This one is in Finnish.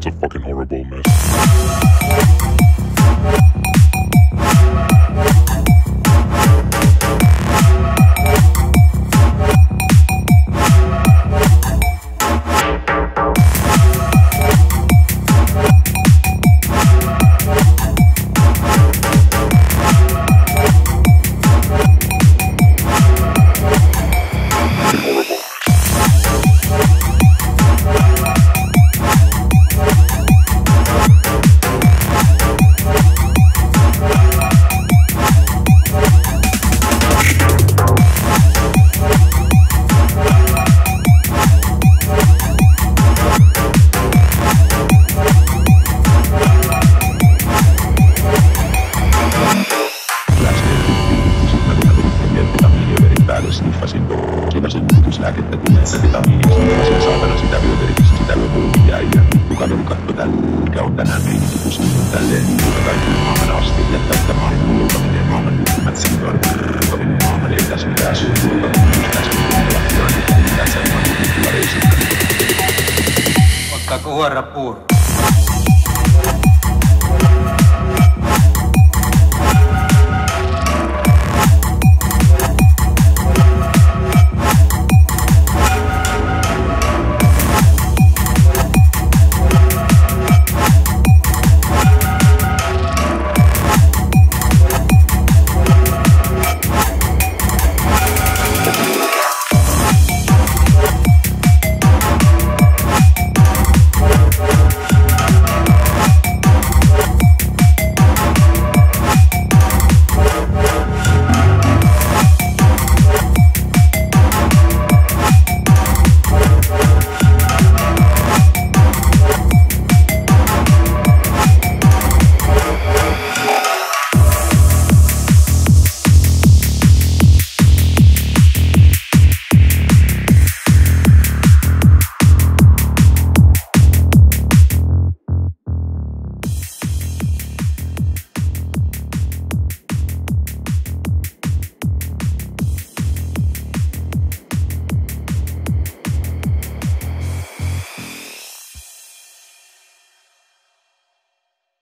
a fucking horrible mess. Kivasin nukutuslääkettä tulleessa vitamiinista. Kivasin saatana sitä vyöterikistä, sitä yöpulkia ja Kukainen katto tällä, mikä on tänään meininki pustunut tälleen. Kuka kaikki maailman asti jättää sitä maailman mulkaminen. Maailman yhtymät sintoon. Mulkaminen maailman ei tässä mitään suuntuuta. Tässä mitään lakkiaan, mitään semmoinen. Kyllä reisukka. Ottaako huora puuro?